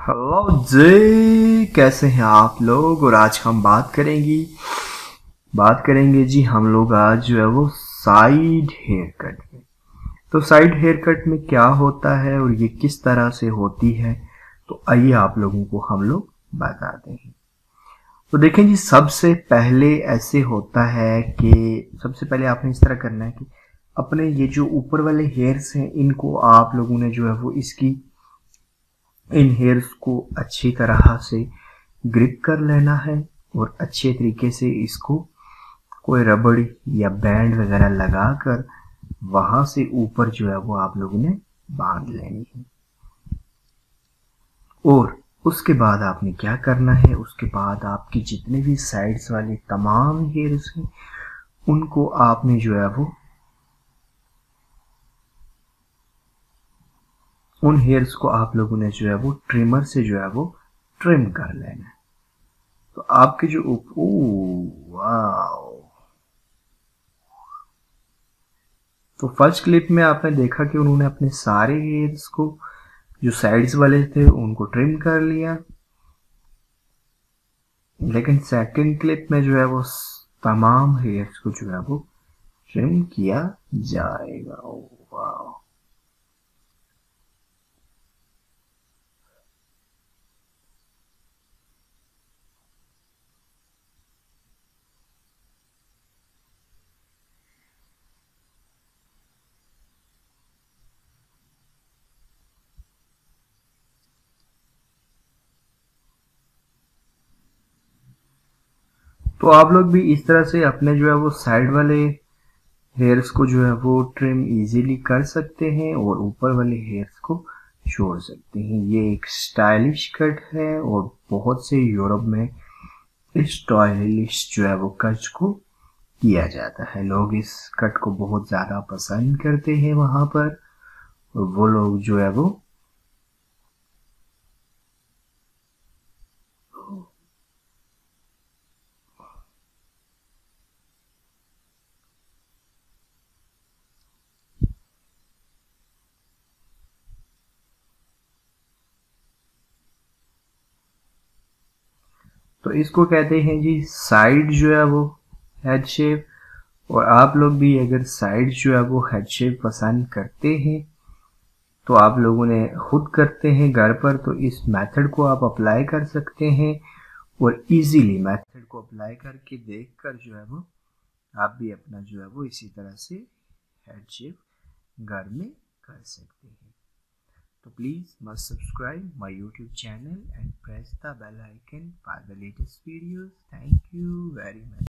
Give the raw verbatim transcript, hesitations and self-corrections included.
Hello जी, कैसे हैं आप लोग। और आज हम बात करेंगे बात करेंगे जी हम लोग आज जो है वो साइड हेयर कट में। तो साइड हेयर कट में क्या होता है और ये किस तरह से होती है, तो आइए आप लोगों को हम लोग बताते हैं। तो देखें जी, सबसे पहले ऐसे होता है कि सबसे पहले आपने इस तरह करना है कि अपने ये जो ऊपर वाले हेयर्स हैं इनको आप लोगों ने जो है वो इसकी इन हेयर्स को अच्छी तरह से ग्रिप कर लेना है और अच्छे तरीके से इसको कोई रबड़ या बैंड वगैरह लगाकर वहां से ऊपर जो है वो आप लोगों ने बांध लेनी है। और उसके बाद आपने क्या करना है, उसके बाद आपकी जितने भी साइड्स वाले तमाम हेयर्स हैं उनको आपने जो है वो उन हेयर्स को आप लोगों ने जो है वो ट्रिमर से जो है वो ट्रिम कर लेना है। तो आपके जो ऊपर वाह, तो फर्स्ट क्लिप में आपने देखा कि उन्होंने अपने सारे हेयर्स को जो साइड्स वाले थे उनको ट्रिम कर लिया, लेकिन सेकंड क्लिप में जो है वो तमाम हेयर्स को जो है वो ट्रिम किया जाएगा। वाह। तो आप लोग भी इस तरह से अपने जो है वो साइड वाले हेयर्स को जो है वो ट्रिम इजीली कर सकते हैं और ऊपर वाले हेयर्स को छोड़ सकते हैं। ये एक स्टाइलिश कट है और बहुत से यूरोप में स्टाइलिश जो है वो कट को किया जाता है। लोग इस कट को बहुत ज़्यादा पसंद करते हैं वहाँ पर, और वो लोग जो है वो तो इसको कहते हैं जी साइड जो है वो हेड शेप। और आप लोग भी अगर साइड जो है वो हेड शेप पसंद करते हैं तो आप लोगों ने खुद करते हैं घर पर, तो इस मेथड को आप अप्लाई कर सकते हैं और इजीली मेथड को अप्लाई करके देखकर जो है वो आप भी अपना जो है वो इसी तरह से हेड शेप घर में कर सकते हैं। So please must subscribe my YouTube channel and press the bell icon for the latest videos. Thank you very much.